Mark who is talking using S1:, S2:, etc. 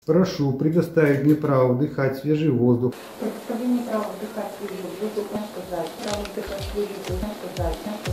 S1: Прошу предоставить мне право вдыхать свежий воздух.
S2: Предоставление права вдыхать свежий воздух, сказать. Право вдыхать свежий воздух, сказать.